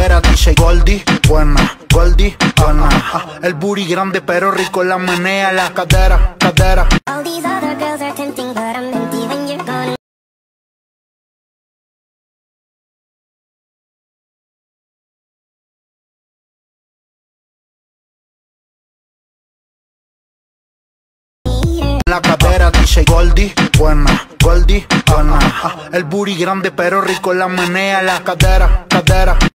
cadera dice Goldie, buena, Goldie, buena. El booty grande pero rico, la menea, la cadera, cadera. All these other girls are tempting, but I'm empty when you're gone. La cadera dice Goldie, buena, Goldie, buena. El booty grande pero rico, la menea, la cadera, cadera.